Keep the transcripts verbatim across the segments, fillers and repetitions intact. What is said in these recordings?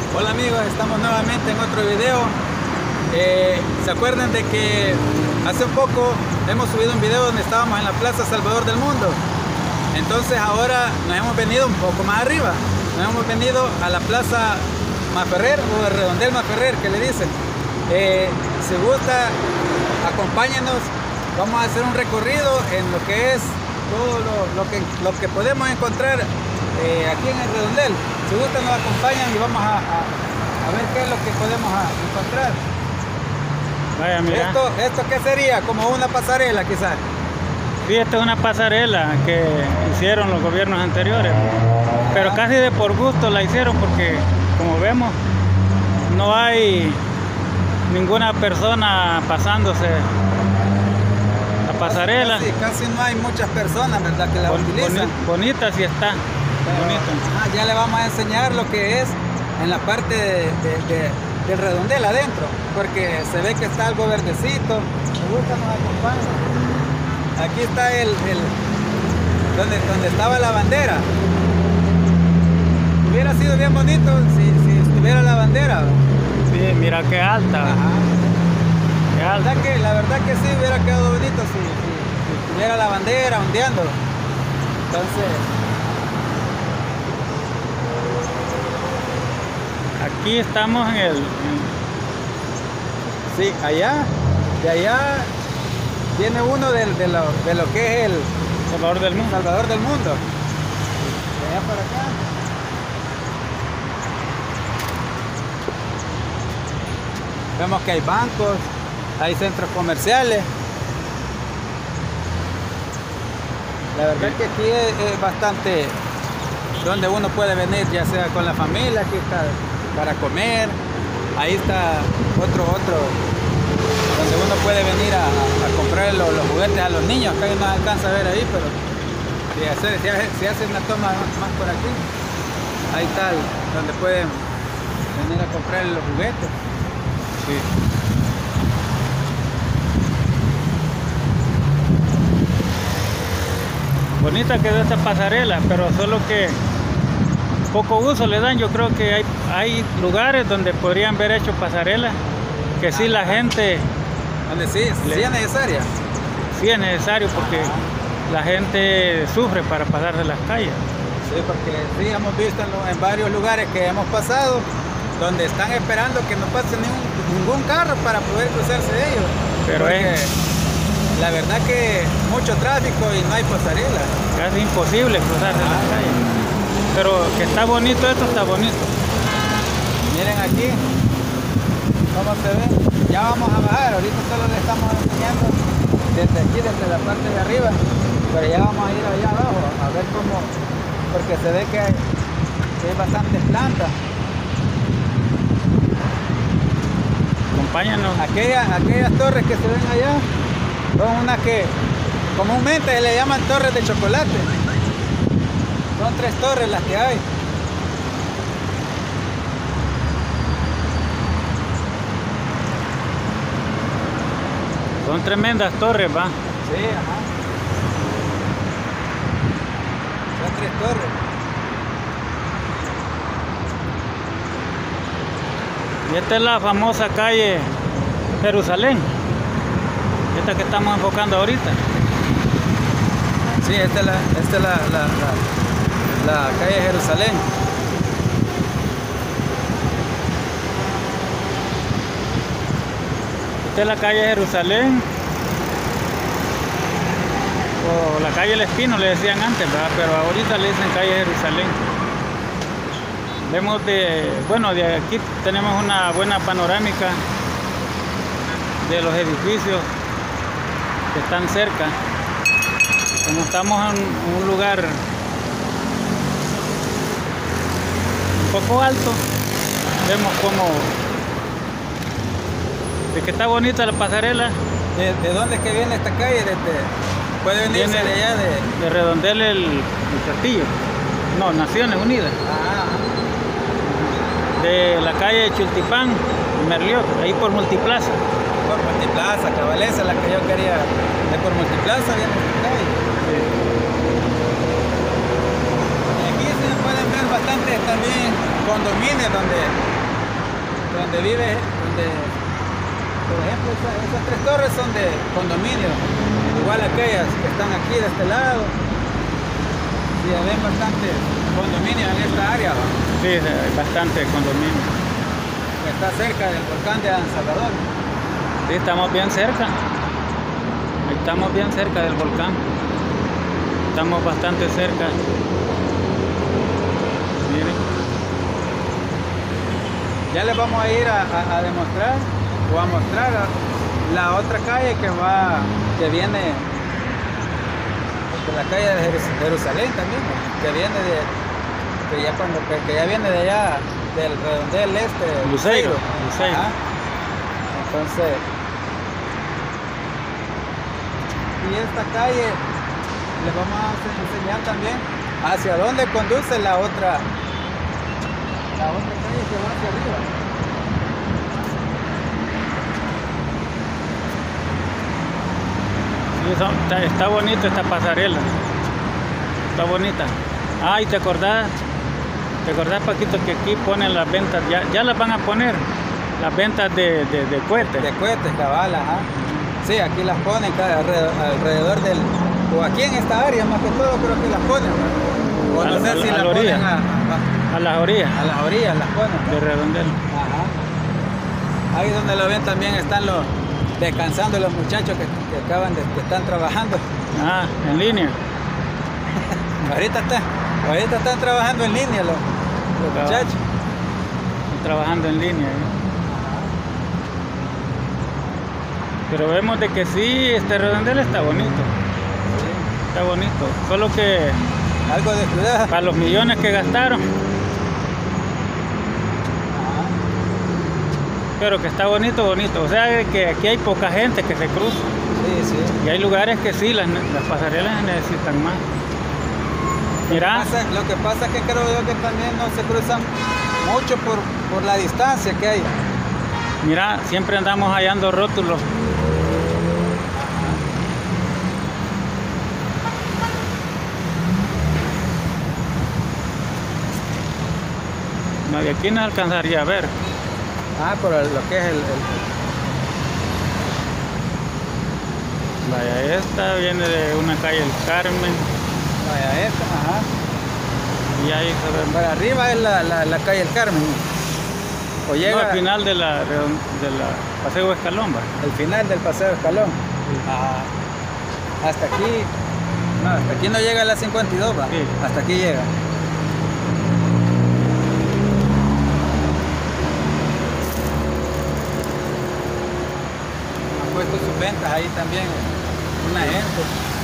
Hola amigos, estamos nuevamente en otro video. Eh, ¿Se acuerdan de que hace un poco hemos subido un video donde estábamos en la Plaza Salvador del Mundo? Entonces ahora nos hemos venido un poco más arriba. Nos hemos venido a la Plaza Masferrer o el Redondel Masferrer que le dicen. Eh, si gusta, acompáñenos. Vamos a hacer un recorrido en lo que es todo lo, lo, que, lo que podemos encontrar eh, aquí en el Redondel. Si gusta, nos acompañan y vamos a, a, a ver qué es lo que podemos a, encontrar. Vaya, mira. Esto, ¿Esto qué sería? Como una pasarela quizás. Sí, esta es una pasarela que hicieron los gobiernos anteriores, pero casi de por gusto la hicieron porque, como vemos, no hay ninguna persona pasándose la pasarela. Casi, casi, casi no hay muchas personas, ¿verdad?, que la Bon, utilizan. Boni, bonita sí está. Pero, bonito. Ah, ya le vamos a enseñar lo que es en la parte de, de, de, del redondel adentro, porque se ve que está algo verdecito. Me gusta, nos acompaña. Aquí está el, el donde, donde estaba la bandera. Hubiera sido bien bonito si, si estuviera la bandera. Sí, mira qué alta. Ajá. Qué La alta. verdad que, la verdad que sí hubiera quedado bonito si, si, si estuviera la bandera ondeando. Entonces, Aquí estamos en el... en- sí, allá, de allá viene uno de, de, lo, de lo que es el Salvador del Mundo. Salvador del Mundo. De allá para acá. Vemos que hay bancos, hay centros comerciales. La verdad que aquí es, es bastante donde uno puede venir, ya sea con la familia, aquí está para comer. Ahí está otro, otro, donde uno puede venir a, a comprar los, los juguetes a los niños. Acá no alcanza a ver ahí, pero si hace, si hace, si hace una toma más por aquí, ahí está el, donde pueden venir a comprar los juguetes. Sí. Bonita quedó esta pasarela, pero solo que poco uso le dan. Yo creo que hay, hay lugares donde podrían haber hecho pasarelas que sí la gente, Donde sí, sí Le- es necesaria. sí es necesario porque la gente sufre para pasar de las calles. Sí, porque sí hemos visto en, lo- en varios lugares que hemos pasado donde están esperando que no pase ningún, ningún carro para poder cruzarse de ellos. Pero porque es la verdad que mucho tráfico y no hay pasarela. casi imposible cruzarse las Ah. calles. Pero que está bonito, esto está bonito. Miren aquí cómo se ve. Ya vamos a bajar, ahorita solo le estamos enseñando desde aquí, desde la parte de arriba, pero ya vamos a ir allá abajo a ver cómo, porque se ve que hay, que hay bastantes plantas. Acompáñanos. Aquellas, aquellas torres que se ven allá son unas que comúnmente se le llaman torres de chocolate. Son tres torres las que hay. Son tremendas torres, va. Sí, ajá. Son tres torres. Y esta es la famosa calle Jerusalén. Esta que estamos enfocando ahorita. Sí, esta es la, esta es la, la, la, la calle Jerusalén. Esta es la calle Jerusalén. O la calle El Espino le decían antes, ¿verdad? Pero ahorita le dicen calle Jerusalén. Vemos de, bueno, de aquí tenemos una buena panorámica de los edificios que están cerca. Como estamos en un lugar un poco alto, vemos como de que está bonita la pasarela. ¿De, de dónde es que viene esta calle? Desde, puede venirse Viene de allá de... de Redondel el, el Castillo. No, Naciones Unidas. Ah, De la calle Chultipán y Merliot, ahí por Multiplaza. por Multiplaza, cabal, esa es la que yo quería. De por Multiplaza viene esta calle. Y aquí se pueden ver bastantes también condominios donde donde vive, donde, por ejemplo, esa, esas tres torres son de condominio, igual aquellas que están aquí de este lado. Sí, ven bastante condominio en esta área, ¿no? Sí, hay bastante condominio. Está cerca del volcán de San Salvador. Sí, estamos bien cerca. Estamos bien cerca del volcán. Estamos bastante cerca. Miren. Ya les vamos a ir a, a, a demostrar o a mostrar a la otra calle que va, que viene de la calle de Jerusalén también, que viene de, que ya cuando, que, que ya viene de allá, del redondel este, Luceiro. Luceiro. Ajá. Entonces, y esta calle les vamos a enseñar también hacia dónde conduce la otra, la otra calle que va hacia arriba. Sí, son, está, está bonito esta pasarela. Está bonita. Ay, ¿te acordás? ¿Te acordás, Paquito, que aquí ponen las ventas? Ya, ya las van a poner. Las ventas de, de, de cohetes. De cohetes, cabal, ajá. Sí, aquí las ponen cada, alrededor, alrededor del... O aquí en esta área, más que todo, creo que las ponen. O no A- sé a- si a las la orilla. ponen a, a, A las orillas a las orillas, las ponen. de redondel. Ajá. Ahí donde lo ven también están los descansando los muchachos que, que acaban de, que están trabajando. Ah, en línea. Ahorita están, ahorita están trabajando en línea los, los Cabal. muchachos. Están trabajando en línea. ¿eh? Pero vemos de que sí, este redondel está bonito. Está bonito. Solo que Algo de cuidado. para los millones que gastaron, pero que está bonito, bonito. O sea, que aquí hay poca gente que se cruza. Sí, sí. Y hay lugares que sí, las, las pasarelas necesitan más. Mira, Lo que pasa- Lo que pasa es que creo yo que también no se cruzan mucho por, por la distancia que hay. mira, siempre andamos hallando rótulos. No, de aquí no alcanzaría a ver. Ah, por el- lo que es el... el- Vaya, esta viene de una calle El Carmen. vaya, esta, ajá. Y ahí se ve. Para arriba es la, la, la calle El Carmen. O llega No, al final de la, redon- de la Paseo Escalón, va. el final del Paseo Escalón. Ajá. Hasta aquí... No, hasta aquí no llega la cincuenta y dos, va. Sí. Hasta aquí llega. Han puesto sus ventas ahí también. Una gente.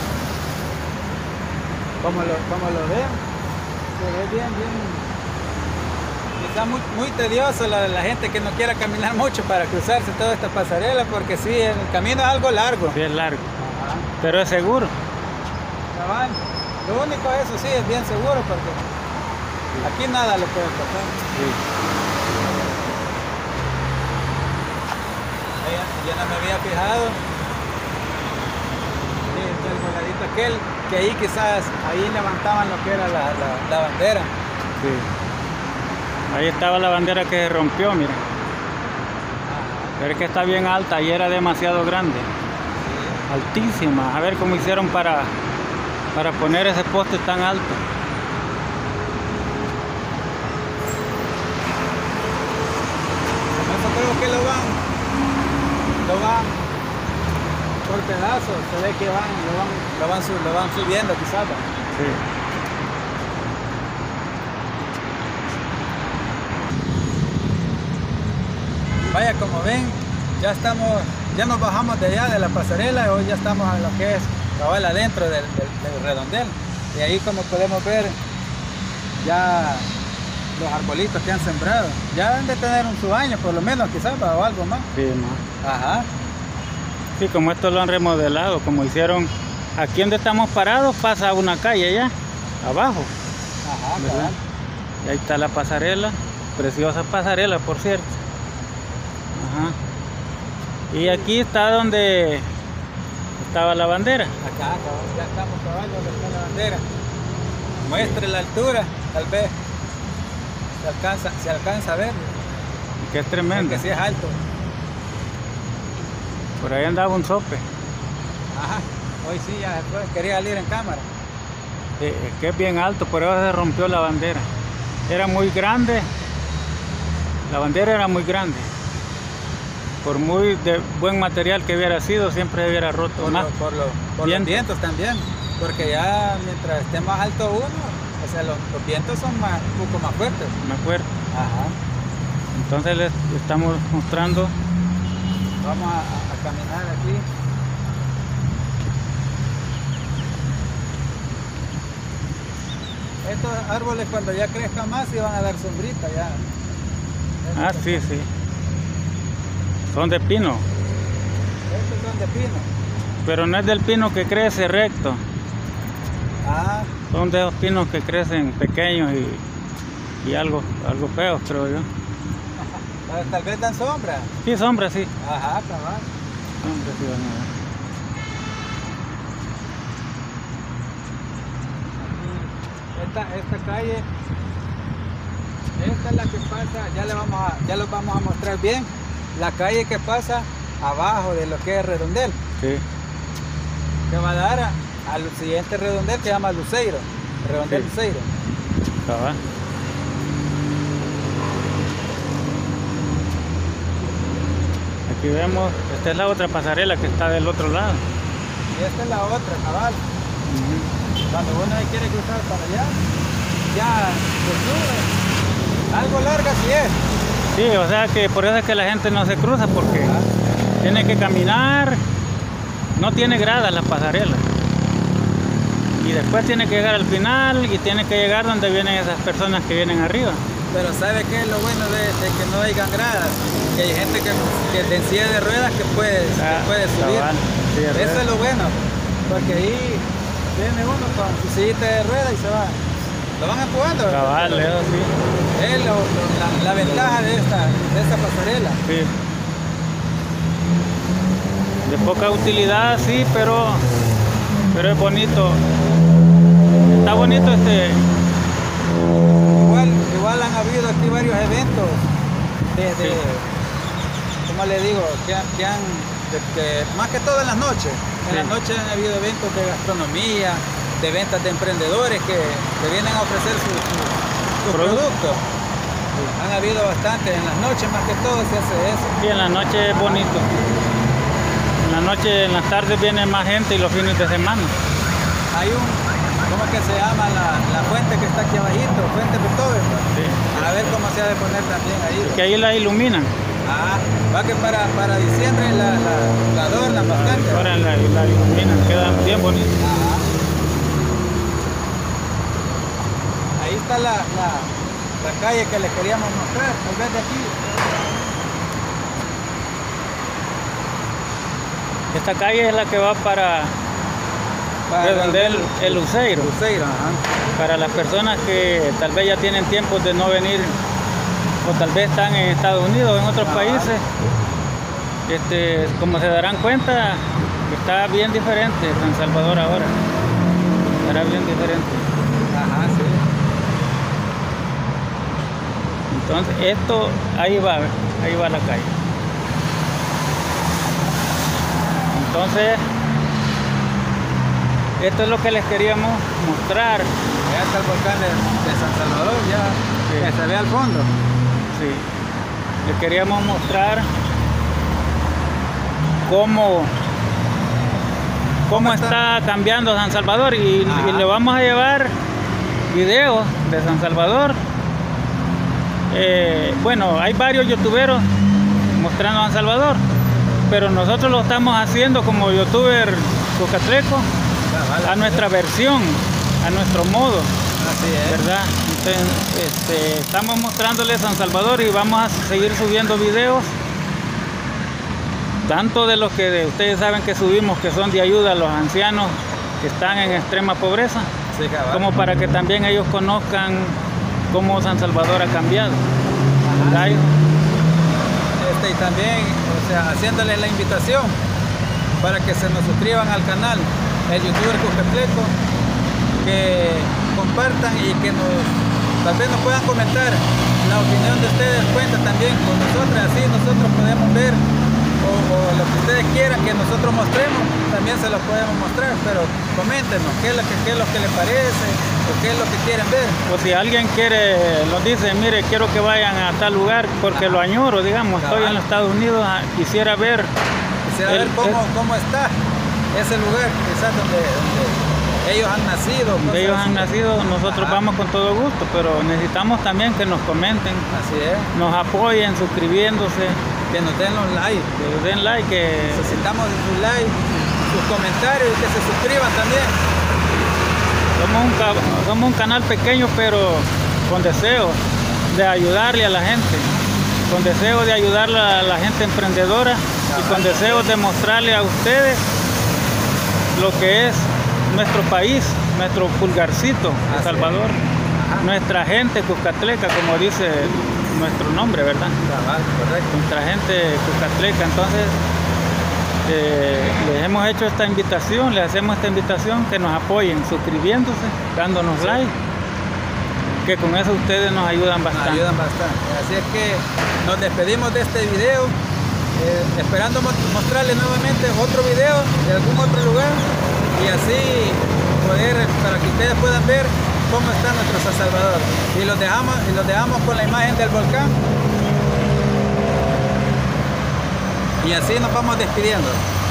Como lo, como lo ven, se ve bien, bien. Está muy, muy tedioso la, la gente que no quiera caminar mucho para cruzarse toda esta pasarela, porque sí, el camino es algo largo. Sí, es largo. Ajá. Pero es seguro. Cabal. Lo único eso sí es bien seguro porque aquí nada le puede pasar. Sí. Ahí ya no me había fijado. Sí, está el voladito aquel, que ahí quizás ahí levantaban lo que era la, la, la bandera. Sí. Ahí estaba la bandera que se rompió, mira. Pero es que está bien alta y era demasiado grande. Altísima. A ver cómo hicieron para, para poner ese poste tan alto. Eso creo que lo van, lo van por pedazos, se ve que van, lo van, lo van, su- lo van subiendo quizás. ¿va? Sí. Vaya, como ven, ya estamos, ya nos bajamos de allá de la pasarela, hoy ya estamos en lo que es cabal adentro del, del, del redondel. Y ahí, como podemos ver, ya los arbolitos que han sembrado, ya han de tener un su año por lo menos quizás, o algo más. Sí, ma. Ajá. Sí, como esto lo han remodelado, como hicieron aquí donde estamos parados, pasa una calle allá, abajo. Ajá, ¿Verdad? cabal. Y ahí está la pasarela, preciosa pasarela, por cierto. Ajá. Y aquí está donde estaba la bandera. Acá, cabal, ya estamos cabal donde está la bandera. Muestre la altura, tal vez se alcanza, se alcanza a ver. Que es tremendo. Que sí es alto. Por ahí andaba un sope. Ajá, hoy sí ya después quería salir en cámara. Eh, que es bien alto, por eso se rompió la bandera. Era muy grande, la bandera era muy grande. Por muy de buen material que hubiera sido, siempre se hubiera roto. Por, más lo, por, lo, por los vientos también, porque ya mientras esté más alto uno, o sea, los, los vientos son más, un poco más fuertes. Más fuertes. Ajá. Entonces les estamos mostrando. Vamos a, a caminar aquí. Estos árboles cuando ya crezcan más y van a dar sombrita ya. Ah, sí, sí. Son de pino. Estos son de pino. Pero no es del pino que crece recto. Ah. Son de esos pinos que crecen pequeños y, y algo, algo feos, creo yo. Tal vez dan sombra. Sí, sombra, sí. Ajá, cabal. Sombra, sí, van a dar. Esta, esta calle, esta es la que pasa, ya le vamos a, ya lo vamos a mostrar bien, la calle que pasa abajo de lo que es Redondel. Sí. Que va a dar a, al siguiente redondel que se llama Luceiro, Redondel Sí. Luceiro. Cabal. Aquí vemos, esta es la otra pasarela que está del otro lado. Y esta es la otra, cabal. Uh-huh. Cuando uno quiere cruzar para allá, ya se sube. Algo larga sí es. Sí, o sea que por eso es que la gente no se cruza, porque Ah. tiene que caminar, no tiene gradas la pasarela. Y después tiene que llegar al final y tiene que llegar donde vienen esas personas que vienen arriba. Pero ¿sabe qué es lo bueno de, de que no hayan gradas? Que hay gente que, que en silla de ruedas que puede, Ah, que puede subir. cabal, sí, de Eso ruedas. es lo bueno, porque ahí viene uno con su sillita de ruedas y se va. Lo van empujando. Cabal, eso sí. Es lo- lo- la, la ventaja de esta, de esta pasarela. Sí. De poca utilidad, sí, pero, pero es bonito. Está bonito este. Igual, igual han habido aquí varios eventos desde, Sí. ¿cómo le digo? Que, han- que han, de- de- más que todo en las noches. En Sí. las noches han habido eventos de gastronomía, de ventas de emprendedores que, que vienen a ofrecer sus su, su Producto. productos. Han habido bastantes, en las noches más que todo se hace eso. Sí, en la noche es bonito. En la noche, en las tardes viene más gente y los fines de semana. Hay un, ¿cómo es que se llama la, la fuente que está aquí abajito? Fuente Beethoven. Sí. A ver cómo se ha de poner también ahí. Que ahí la iluminan. Ah, va que para, para diciembre la, la, la adornan bastante. Ahora la, la iluminan, queda bien bonito. Ajá. Ahí está la, la, la calle que les queríamos mostrar, tal vez de aquí. Esta calle es la que va para Para Redondel, el Luceiro. Luceiro, ajá. Para las personas que tal vez ya tienen tiempo de no venir o tal vez están en Estados Unidos o en otros Ajá. países, este, como se darán cuenta, está bien diferente San Salvador ahora. Estará bien diferente. Ajá, sí. Entonces, esto, ahí va, ahí va la calle. Entonces, esto es lo que les queríamos mostrar. Allá está el volcán de, de San Salvador, ya Sí. que se ve al fondo. Sí. Les queríamos mostrar cómo, cómo está cambiando San Salvador y, Ajá. y le vamos a llevar videos de San Salvador. Eh, bueno, hay varios youtuberos mostrando San Salvador, pero nosotros lo estamos haciendo como youtuber cocatleco a nuestra versión, a nuestro modo, Así es. ¿verdad? Entonces, este, estamos mostrándoles San Salvador y vamos a seguir subiendo videos, tanto de los que de, ustedes saben que subimos, que son de ayuda a los ancianos que están en extrema pobreza, Sí, cabal. como para que también ellos conozcan cómo San Salvador ha cambiado. Ajá. ¿Verdad? Este, y también, o sea, haciéndoles la invitación para que se nos suscriban al canal, el youtuber Cocatleco, que compartan y que nos tal vez nos puedan comentar la opinión de ustedes, cuenta también con nosotros, así nosotros podemos ver o, o lo que ustedes quieran que nosotros mostremos, también se los podemos mostrar, pero coméntenos qué es lo que, qué es lo que les parece o qué es lo que quieren ver. O si alguien quiere, nos dice, mire, quiero que vayan a tal lugar porque Ajá. lo añoro, digamos, Cabal. Estoy en los Estados Unidos, quisiera ver, quisiera el, ver cómo, el, cómo está ese lugar, quizás donde, donde ellos han nacido. Donde ellos han nacido, nosotros Ajá. vamos con todo gusto, pero necesitamos también que nos comenten, así es, nos apoyen suscribiéndose, que nos den los likes, que nos den like, que necesitamos sus likes, sus comentarios y que se suscriban también. Somos un, somos un canal pequeño, pero con deseo de ayudarle a la gente, con deseo de ayudar a la gente emprendedora Ajá. y con deseo de mostrarle a ustedes lo que es nuestro país, nuestro pulgarcito, El Salvador, Ajá. nuestra gente cuscatleca, como dice nuestro nombre, ¿verdad? Ajá, correcto. Nuestra gente cuscatleca. Entonces, eh, les hemos hecho esta invitación, les hacemos esta invitación que nos apoyen suscribiéndose, dándonos sí. like, que con eso ustedes nos ayudan bastante. Nos ayudan bastante. Así es que nos despedimos de este video. Eh, esperando mostrarles nuevamente otro video de algún otro lugar y así poder, para que ustedes puedan ver cómo está nuestro San Salvador. Y los dejamos, y los dejamos con la imagen del volcán y así nos vamos despidiendo.